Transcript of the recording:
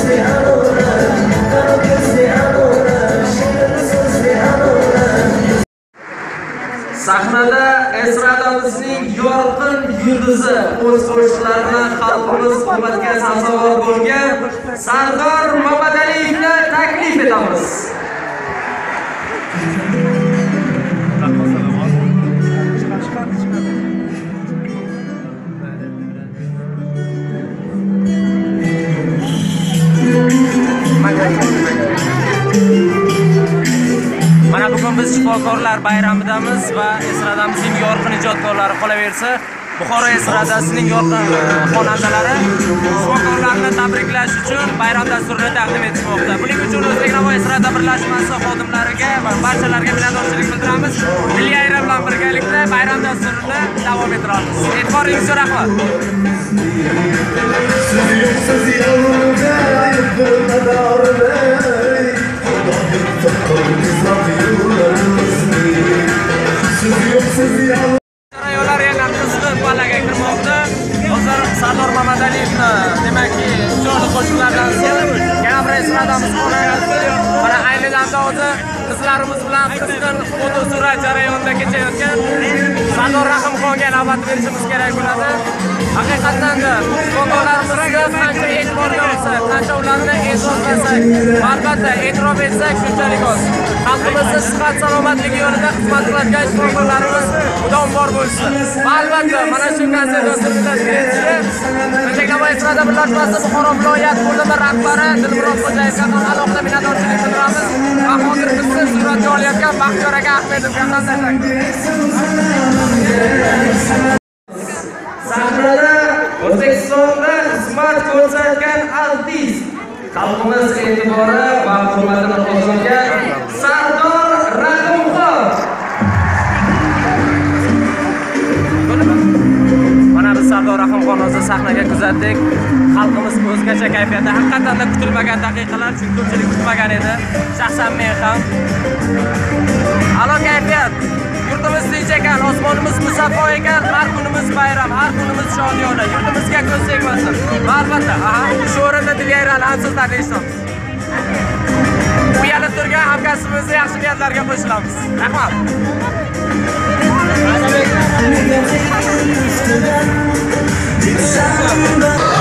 Sahnada estradamizning yorqin yulduzi o'z qo'shiqlarini xalqimiz hurmatiga sazovor bo'lgan Sardor Mamadaliyevni taklif etamiz. Mana bugun biz shifokorlar bayramidamiz va estradamizning yorqin ijodkorlari qolaversa, Buxoro estradasining yorqin xonandalari shifokorlarni tabriklash uchun bayram dasturini taqdim etishmoqda. Buning uchun O'zbekiston estrada birlashmasi xodimlariga va barchalarga minnatdorchilik bildiramiz. Milliy ayron bilan birgalikda bayram dasturini davom ettiramiz. E'tiboringiz uchun rahmat. Jarayonlar yana qizg'in pallaga kirmoqda. Hozir Sardor Mamadaliyevni demakki jonli qo'shiqlardan so'ng yana bir estradamiz qo'nayapti. Mana ayni damda o'zi qizlarimiz bilan qizg'in fotosurat jarayonida kechayotgan Sardor Rahimxonga navbat berishimiz kerak bo'ladi. Haqiqatdan-da shifokorlarimizga qancha e'tibor bersak, qancha ularni e'zozlasak, albatta e'tirof etsak shunchalik oz. Xalqimizning sihat salomatligi yo'lida xizmat qiladigan shifokorlarimiz mudom bor bo'lsin. Va albatta mana shu konsert dasturini tashkil etishda O'zbekiston estrada birlashmasi Buxoro viloyat bo'limi rahbari Dilmurod Xo'jayevga ham alohida minnatdorchilik bildiramiz. Va hozir bizni suratga olayotgan Baxtiyor aka Ahmedovga ham tashakkur. Sahnada O'zbekistonda xizmat ko'rsatgan artist, xalqimiz e'tibori va hurmatini qozongan Sardor Rahimxon. Mana biz Sardor Rahimxon hozir sahnaga kuzatdik. Xalqimiz o'zgacha kayfiyatda, haqiqatan kutilmagan daqiqalar, chunki ko'pchilik kutmagan edi. Shaxsan men ham. A'lo kayfiyat. Yurtimiz tinch ekan, osmonimiz musaffo ekan, har kunimiz bayram, har kunimiz shodiyona. Yurtimizga ko'z tegmasin. Va albatta, shu o'rinda Dilyayran ham sizlarni eshitamiz. Uyalib turgan hamkasbimizni yaxshi niyatlarga qo'shilamiz. Rahmat.